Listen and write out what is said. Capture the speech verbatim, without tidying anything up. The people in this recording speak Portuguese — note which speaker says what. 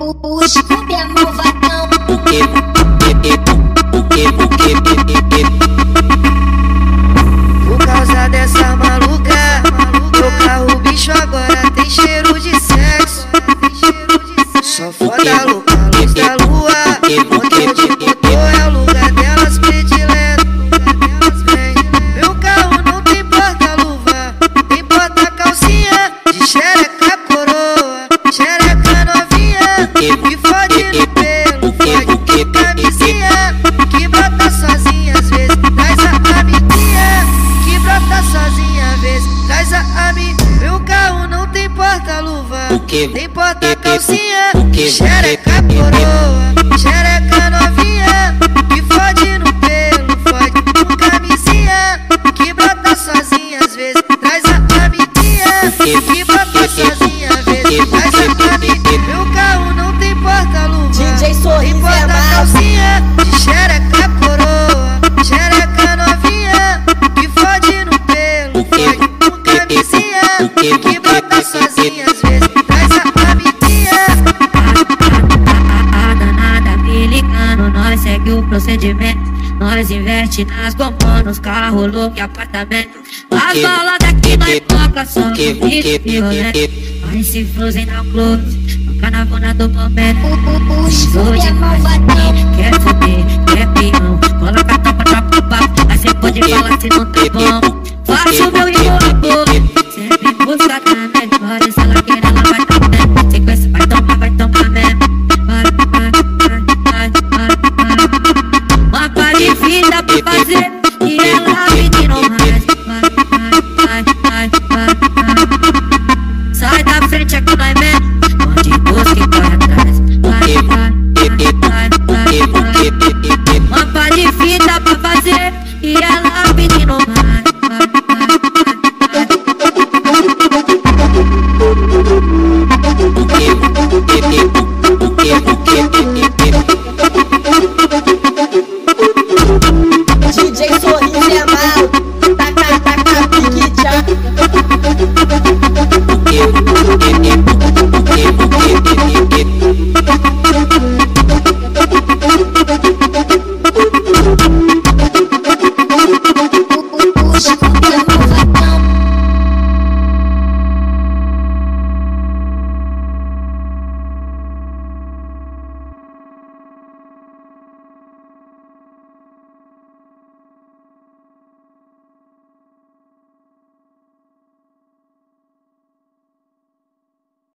Speaker 1: O Scooby é malvadão.
Speaker 2: O que? O que? O que?
Speaker 3: Por causa dessa maluca, meu carro bicho agora tem cheiro de sexo. Só foda louca, luz da lua. Onde eu te botou é o lugar delas predileto. Meu carro não tem porta-luva, tem porta-calcinha de xereca coroa, xereca novinha, que fode no pelo, fode com camisinha, que brota sozinha às vezes, traz a amiguinha, que brota sozinha às vezes, traz a ami. Meu carro não tem porta-luva, tem porta-calcinha, xereca coroa, xereca novinha, que fode no pelo, fode com camisinha, que brota sozinha às vezes, traz a amiguinha, que brota sozinha às vezes, traz a amiguinha. Meu carro não tem porta-luva,
Speaker 1: D J Sorriso
Speaker 3: tem porta-calcinha, de xereca coroa, xereca novinha, que fode no pelo, fode com camisinha, que brota sozinha às vezes, traz a amiguinha.
Speaker 4: A danada me ligando, nós segue o procedimento. Nós investe nas bombas, nos carros, louco e apartamento. As balas daqui nós toca só no bicho violento. Nós se frozen na close, no carnaval do momento.
Speaker 1: O Scooby é malvadão.